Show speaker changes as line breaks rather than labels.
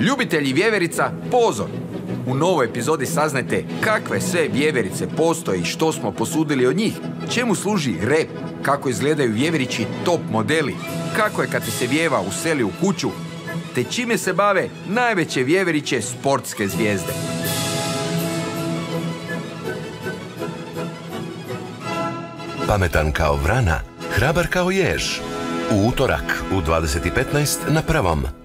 Ljubitelji vjeverica, pozor! U novoj epizodi saznajte kakve sve vjeverice postoje i što smo posudili od njih, čemu služi rep, kako izgledaju vjeverići top modeli, kako je kad ti se vjeva useli u kuću, te čime se bave najveće vjeveriće sportske zvijezde.
Pametan kao vrana, hrabar kao jež. U utorak u 20:15 na Prvom.